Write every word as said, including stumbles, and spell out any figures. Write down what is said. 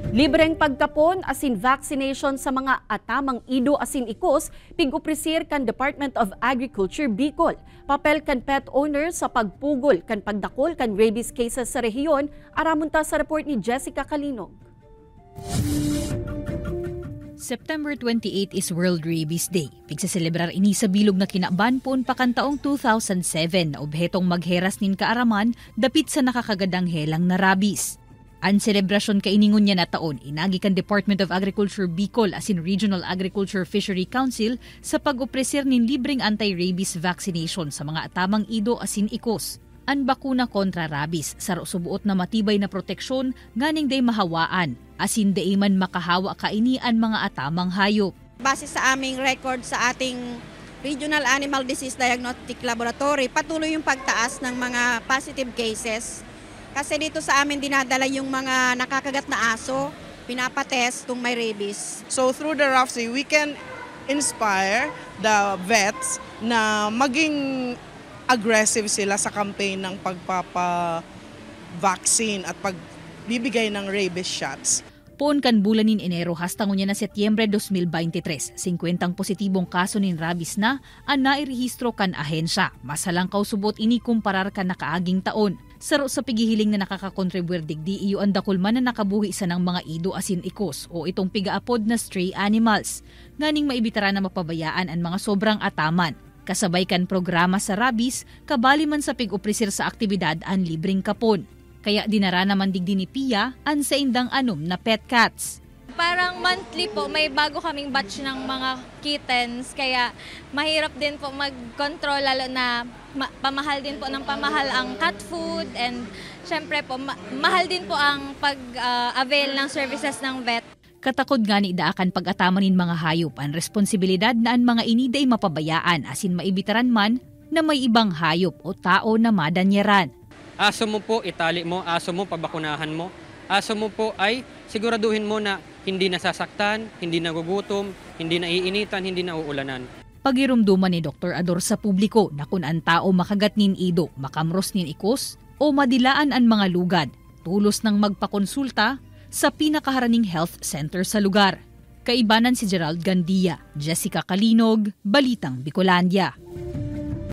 Libreng pagkapon asin vaccination sa mga atamang ido asin ikos pig-opresir kan Department of Agriculture Bicol. Papel kan pet owner sa pagpugol kan pagdakol kan rabies cases sa rehiyon, aramon ta sa report ni Jessica Kalinog. September twenty-eighth is World Rabies Day. Pigsaselebrar ini sa bilog na kinabanpon pakantaong two thousand seven na obhetong magheras nin kaaraman dapit sa nakakagadang helang na rabies. Ang selebrasyon kainingon niya na taon, inagi kan Department of Agriculture Bicol asin Regional Agriculture Fishery Council sa pag-opresir nin libreng anti-rabies vaccination sa mga atamang ido asin ikos. Ang bakuna kontra rabies sa subuot na matibay na proteksyon nganing day mahawaan asin day man makahawa kaini ang mga atamang hayop. Base sa aming record sa ating Regional Animal Disease Diagnostic Laboratory, patuloy yung pagtaas ng mga positive cases. Kasi dito sa amin dinadala yung mga nakakagat na aso, pinapatest kung may rabies. So through the R A F C, we can inspire the vets na maging aggressive sila sa campaign ng pagpapa-vaccine at pagbibigay ng rabies shots. Poon kan bulanin Enero hastang unya na Setyembre twenty twenty-three, fifty positibong kaso nin rabies na ang nairehistro kan ahensya. Masalang kausubot ini kumparar kan nakaaging taon. Saro sa pigihiling na nakakakontribuer digdi iyo ang dakulman na nakabuhi sa ng mga ido asin ikos o itong pigaapod na stray animals. Nganing maibitara na mapabayaan ang mga sobrang ataman. Kasabay kan programa sa rabies, kabali man sa pig-opresir sa aktibidad ang libreng kapon. Kaya dinara naman digdi ni Pia ang sa indang anom na pet cats. Parang monthly po, may bago kaming batch ng mga kittens, kaya mahirap din po mag-control lalo na ma- pamahal din po ng pamahal ang cat food and syempre po ma- mahal din po ang pag-avail uh, ng services ng vet. Katakod nga ni daakan pag-atamanin mga hayop ang responsibilidad na ang mga iniday mapabayaan asin maibitaran man na may ibang hayop o tao na madanyaran. Aso mo po, itali mo, aso mo, pabakunahan mo. Aso mo po ay siguraduhin mo na hindi nasasaktan, hindi nagugutom, hindi naiinitan, hindi nauulanan. Pagirumduman ni Doktor Ador sa publiko na kung ang tao makagat nin ido, makamros nin ikos, o madilaan ang mga lugad, tulos ng magpakonsulta sa pinakaharaning health center sa lugar. Kaibanan si Gerald Gandia, Jessica Kalinog, Balitang Bicolandia.